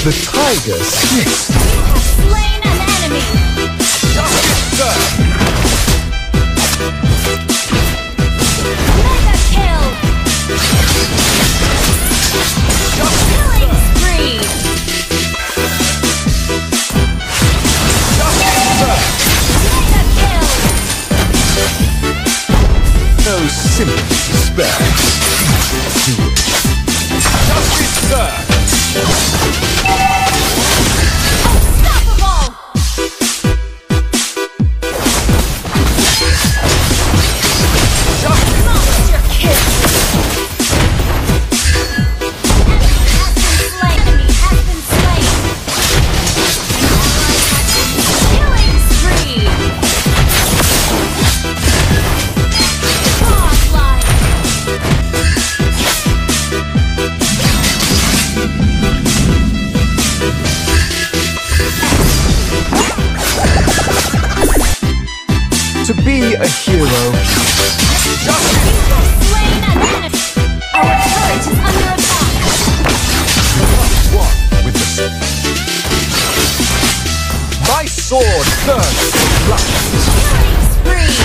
The tiger sniffs. You have slain an enemy. Justice served. Mega kill. Killing spree. Justice served. Mega kill. No sympathy to spare. Do it. Justice served. Unstoppable. Justice. Monster kill. Enemy has been slain. Killing spree. Godlike. To be a hero. Justice. Slain an enemy. Our turret is under attack. One with the my sword burns for blood. Killing spree.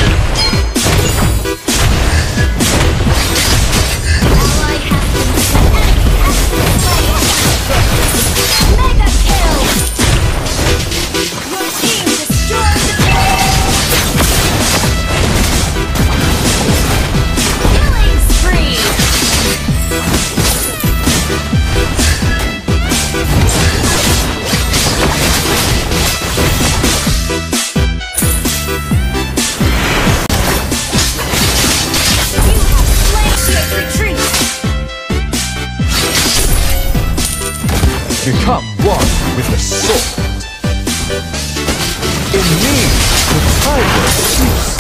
Ally has been slain. Mega kill. Your team destroyed the killing spree. You have slain retreat. Become one with the sword. In me, the tiger sleeps.